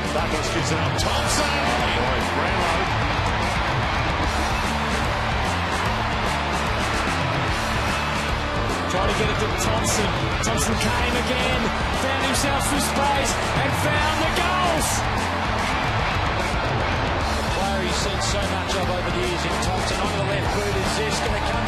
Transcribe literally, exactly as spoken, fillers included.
Douglas gives it up. Thompson. Boy, Brownlow. Trying to get it to Thompson. Thompson came again, found himself through space and found the goals. The player he's seen so much of over the years in Thompson on the left boot. Is this going to come?